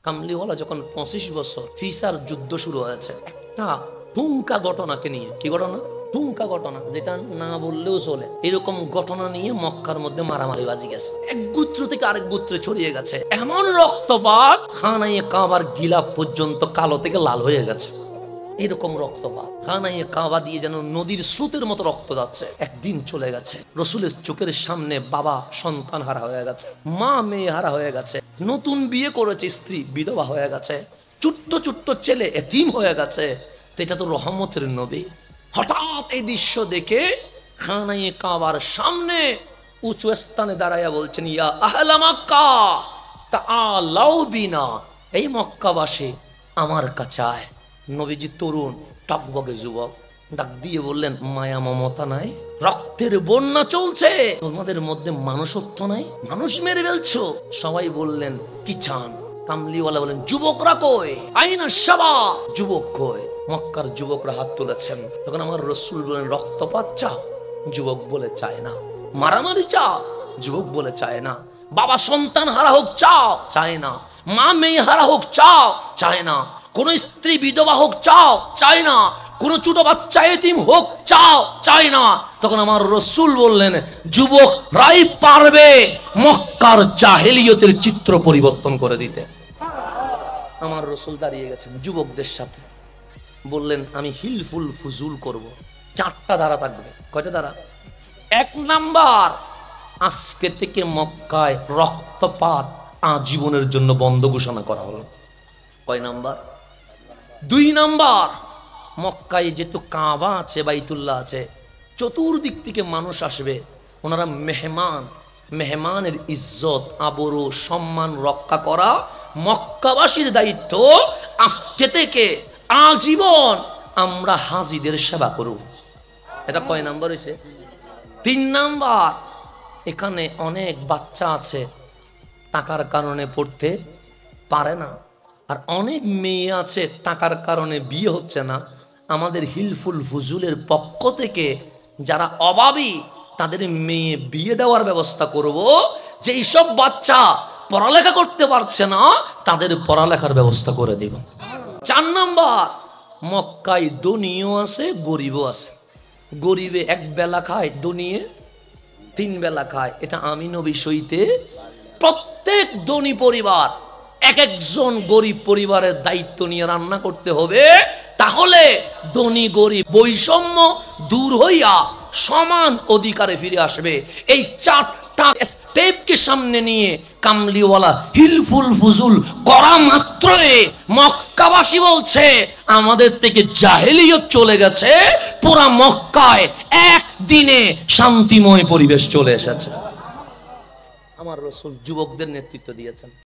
কামলিওয়ালা যখন 25 বছর ফিসার যুদ্ধ শুরু হয়েছে একটা ঠুনকা ঘটনাকে নিয়ে। কি ঘটনা? ঠুনকা ঘটনা, যেটা না বললেও চলে। এরকম ঘটনা নিয়ে মক্কার মধ্যে মারামারি বাজি গেছে, এক গোত্র থেকে আরেক গোত্রে ছড়িয়ে গেছে। এমন রক্তপাত খানায়ে কাবার গিলাফ পর্যন্ত কালো থেকে লাল হয়ে গেছে। এরকম রক্তপাত খানায়ে কাবা দিয়ে যেন নদীর স্রোতের মতো রক্ত যাচ্ছে। একদিন চলে গেছে, রসুলের চোখের সামনে বাবা সন্তান হারা হয়ে গেছে, মা মেয়ে হারা হয়ে গেছে, নতুন বিয়ে করেছে স্ত্রী বিধবা হয়ে গেছে, ছোট্ট ছোট্ট ছেলে এতিম হয়ে গেছে। তো এটা তো রহমতের নবী। হঠাৎ এই দৃশ্য দেখে খানায়ে কাবার সামনে উঁচু স্থানে দাঁড়াইয়া বলছেন, ইয়া আহলা মক্কা তাআলাউ বিনা, এই মক্কাবাসী আমার কাছে আয়। নবীজি তরুণ টকবগে যুবক, ডাক দিয়ে বললেন, মায়া মমতা নাই, রক্তের বন্যা চলছে, তোমাদের মধ্যে মানুষত্ব নাই, মানুষ মেরে ফেলছো। সবাই বললেন, কি চান? কামলিওয়ালা বলেন, যুবকরা কই? আইনা শাবাব, যুবক কই? মক্কার যুবকরা হাত তুলেছেন। তখন আমার রাসূল বলেন, রক্তপাত চাও? যুবক বলে, চায় না। মারামারি চাও? যুবক বলে, চায় না। বাবা সন্তান হারা হোক চাও? চায় না। মা মেয়ে হারা হোক চাও? চায় না। কোন স্ত্রী বিধবা হোক চাও? চায় না। কোন ছোট বাচ্চা এতিম হোক চাও? চায় না। তখন আমার রাসূল বললেন, যুবক রাই পারবে মক্কার জাহেলিয়তের চিত্র পরিবর্তন করে দিতে। আমার রাসূল দাঁড়িয়ে গেছেন যুবকদের সাথে, বললেন, আমি হিলফুল ফুজুল করব। 4টা ধারা থাকবে। কয়টা ধারা? 1 নাম্বার, আজকে থেকে মক্কায় রক্তপাত আজীবনের জন্য বন্ধ ঘোষণা করা হলো। কয় নাম্বার? 2 নাম্বার, মক্কায় যেহেতু কাবা আছে, বাইতুল্লাহ আছে, চতুর্দিক থেকে মানুষ আসবে, ওনারা মেহমানের ইজ্জত আবরু সম্মান রক্ষা করা মক্কাবাসীর দায়িত্ব। আজকে থেকে আজীবন আমরা হাজিদের সেবা করব। এটা কয় নাম্বার হয়েছে? 3 নাম্বার, এখানে অনেক বাচ্চা আছে টাকার কারণে পড়তে পারে না, আর অনেক মেয়ে আছে টাকার কারণে বিয়ে হচ্ছে না। আমাদের হিলফুল ফুজুলের পক্ষ থেকে যারা অভাবী তাদের মেয়ে বিয়ে দেওয়ার ব্যবস্থা করব। যে এইসব বাচ্চা পড়ালেখা করতে পারছে না তাদের পড়ালেখার ব্যবস্থা করে দেব। 4 নাম্বার, মক্কায় ধনীও আছে গরিবও আছে। গরিবে 1 বেলা খায়, ধনীয়ে 3 বেলা খায়। এটা আমি নবী সইতে। প্রত্যেক ধনী পরিবার একজন গরিব পরিবারের দায়িত্ব নিয়ে রান্না করতে হবে, তাহলে ধনী গরিব বৈষম্য দূর হইয়া সমান অধিকারে ফিরে আসবে। এই 4টা স্টেপকে সামনে নিয়ে কামলিওয়ালা হিলফুল ফুজুল করা মাত্রই মক্কাবাসী বলছে, আমাদের থেকে জাহেলিয়ত চলে গেছে, পুরা মক্কায় একদিনে শান্তিময় পরিবেশ চলে এসেছে। আমার রাসূল যুবকদের নেতৃত্ব দিয়েছেন।